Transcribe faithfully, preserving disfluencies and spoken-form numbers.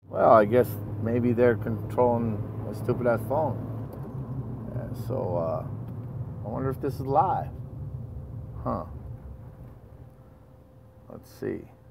Well, I guess maybe they're controlling a stupid ass phone. Yeah, so uh, I wonder if this is live. Huh. Let's see.